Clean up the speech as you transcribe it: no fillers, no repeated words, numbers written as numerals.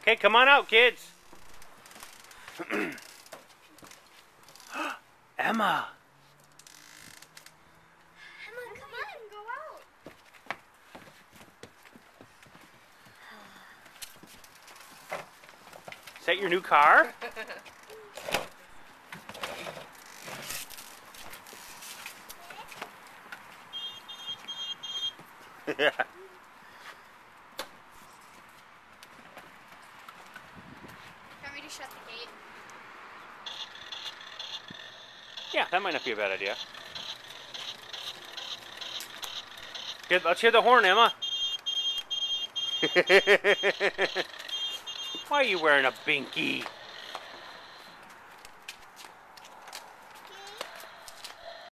Okay, come on out, kids. Emma. Emma, come on, go out. Is that your new car? Yeah. Want me to shut the gate? Yeah, that might not be a bad idea. Good, let's hear the horn, Emma. Why are you wearing a binky?